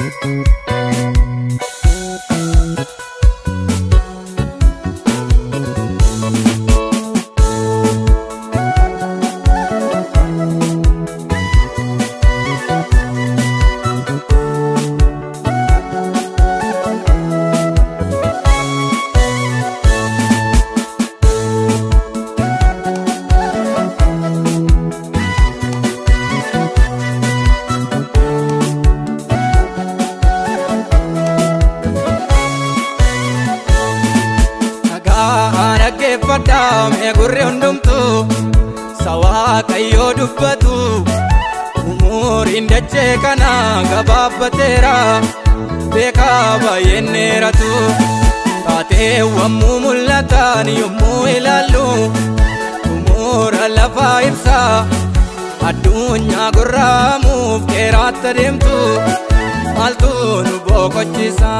Fadam gurre hundumtu sawa kayo dubbatu umurin dache kana gababatera beka bayeneratu tate wammu mullatani yummu ilalu umura lafa ibsa adunya gurramu kerat demtu altun bokochisa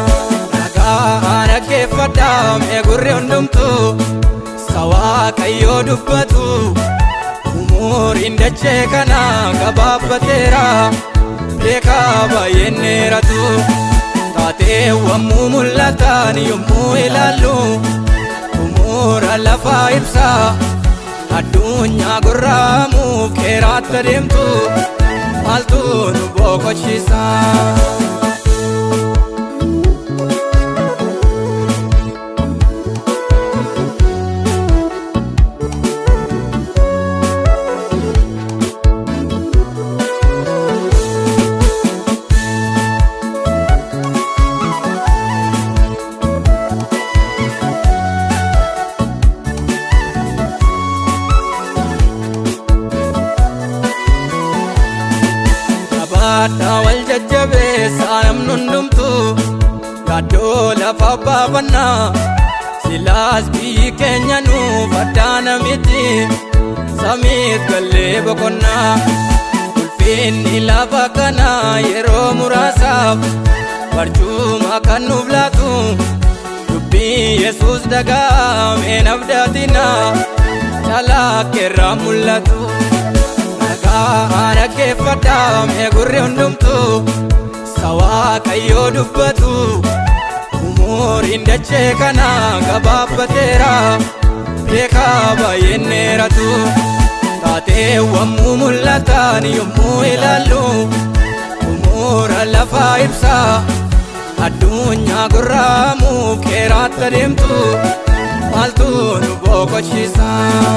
ana ke fadam gurre hundumtu sawa kayo dubbatu umurin dache kana gababatera beka bayeneratu tate wammu mullatani yummu ilalu umura lafa ibsa adunya gurramu kerat demtu altun bokochisa wal jajjabe sanam nundumtu gado lafa babana silas bi kenya nu fadana miti samit galle bokonna ulfin lafa kana yero murasa barjuma kanu blatu dubbi yesus daga men abdatina chala keramulatu ana ke fadam gurre hundumtu sawa kayo dubbatu umurin dache kana gababatera beka bayeneratu tate wammu mullatani yummu ilalu umura lafa ibsa adunya gurramu kerat demtu altun bokochisa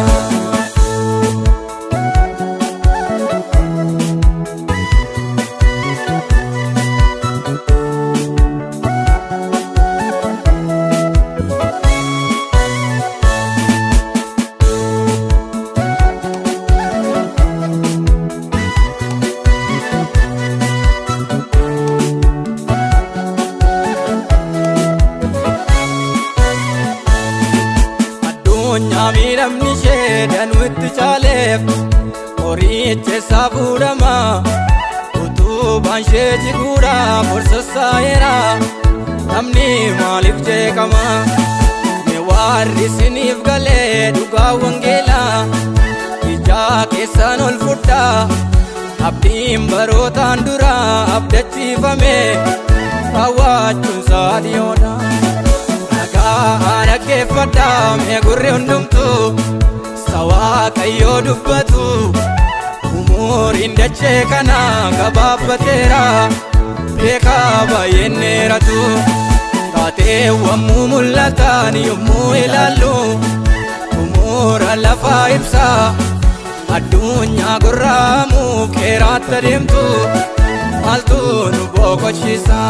Miramni shedan witti chalef oriche sabudama utuban sheji gura borsasaera namni malif jekama me warisinif gale duga wangela ija kesan ol futta abdim barotan dura abdachifame awachun sadiyona ana ke fadam gurre hundumtu sawa kayo dubbatu umurin dache kana gababatera beka bayeneratu tate wammu mullatani yummu ilalu umura lafa ibsa adunya gurramu kerat demtu altun bokochisa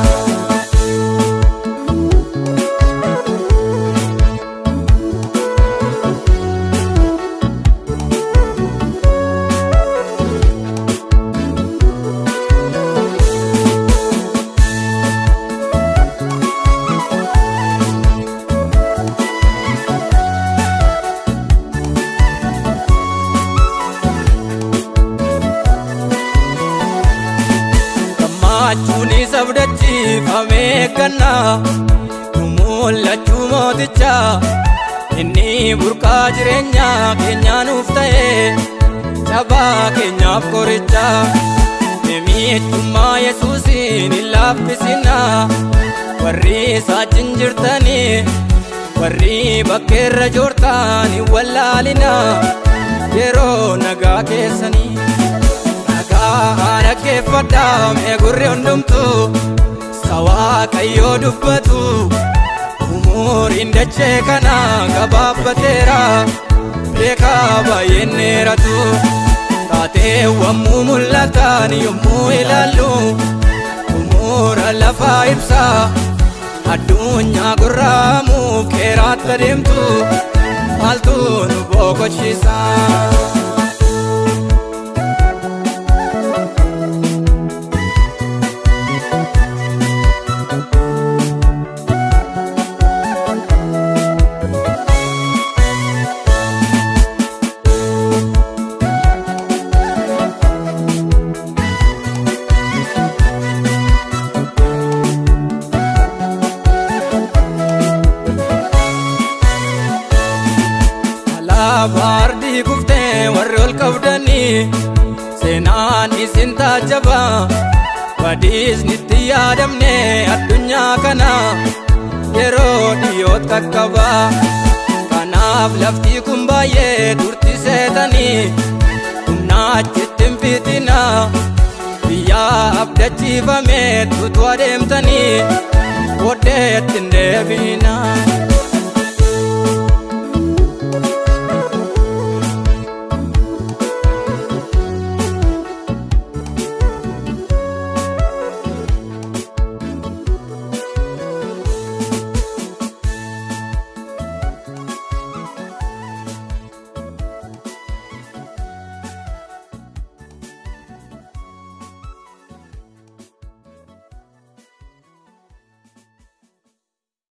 Chuni sabdachi fame kanna tumulla chumoticha inni burqa jirenya kenya nuftae chaba kenya koricha memi Anichummaa Yesuusin hin laaffisina warri isaatiin jirtanii warri bakkeerra joortaan hin wallaalina yeroo nagaa keessanii nagaa dhaggeeffadhaa mee gurri hundumtu Waaqayyo dubbatu umuriin dachee kana gabaabbateera beekaa baay'een dheeratu taateewwan mul'atan yommuu ilaallu umura lafaa ibsa addunyaa gurraamuuf keeraatti adeemtu maaltu nu boqochiisa. Baardii kuftee warri ol qabdanii seenaan isin taajaba badiisni itti yaadamne addunyaa kana yeroo dhiyoot qaqqaba kanaaf lafti kun baay'ee turti seetanii humna achitti hin fiixina biyyaa abdachiifame tutu adeemtanii booddeetti hin deebina.